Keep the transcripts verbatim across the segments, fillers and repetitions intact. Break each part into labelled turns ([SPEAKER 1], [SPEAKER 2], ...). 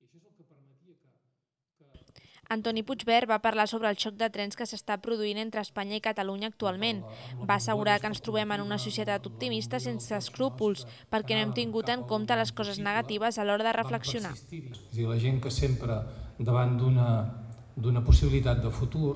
[SPEAKER 1] Antoni Puigverd va parlar sobre el xoc de trens que s'està produint entre Espanya i Catalunya actualment. Va assegurar que ens trobem en una societat optimista sense escrúpols, perquè no hem tingut en compte les coses negatives a l'hora de reflexionar.
[SPEAKER 2] La gent que sempre, davant d'una possibilitat de futur,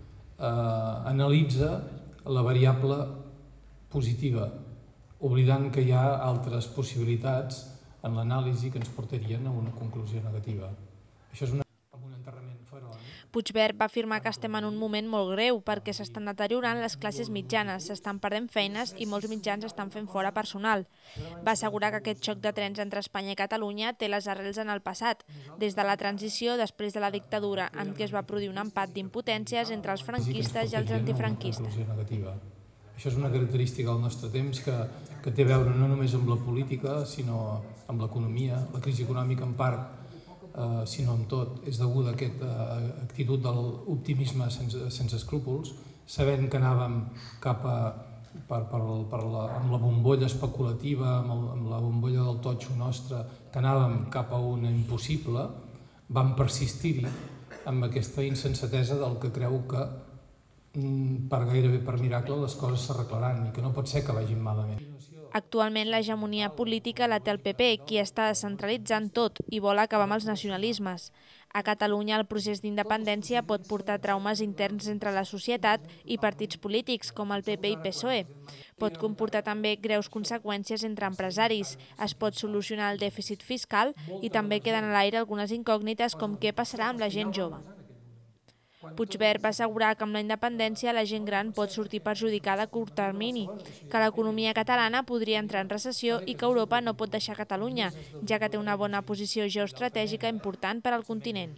[SPEAKER 2] analitza la variable positiva, oblidant que hi ha altres possibilitats en l'anàlisi que ens portarien a una conclusió negativa. Això és una
[SPEAKER 1] Puigverd va afirmar que estem en un moment molt greu perquè s'estan deteriorant les classes mitjanes, s'estan perdent feines i molts mitjans estan fent fora personal. Va assegurar que aquest xoc de trens entre Espanya i Catalunya té les arrels en el passat, des de la transició després de la dictadura, en què es va produir un empat d'impotències entre els franquistes i els antifranquistes.
[SPEAKER 2] Això és una característica del nostre temps que, que té a veure no només amb la política, sinó amb l'economia. La crisi econòmica, en part, Uh, sinó amb tot, és deguda a aquesta uh, actitud de l'optimisme sense, sense escrúpols, sabent que anàvem cap a, per, per, per la, amb la bombolla especulativa, amb, el, amb la bombolla del totxo nostre, que anàvem cap a una impossible, vam persistir-hi amb aquesta insensatesa del que creu que mm, per gairebé per miracle les coses s'arreglaran i que no pot ser que vagin malament.
[SPEAKER 1] Actualment l'hegemonia política la té el P P, qui està descentralitzant tot i vol acabar amb els nacionalismes. A Catalunya el procés d'independència pot portar traumes interns entre la societat i partits polítics com el P P i P S O E. Pot comportar també greus conseqüències entre empresaris, es pot solucionar el dèficit fiscal i també queden a l'aire algunes incògnites com què passarà amb la gent jove. Puigverd va assegurar que amb la independència la gent gran pot sortir perjudicada a curt termini, que l'economia catalana podria entrar en recessió i que Europa no pot deixar Catalunya, ja que té una bona posició geoestratègica important per al continent.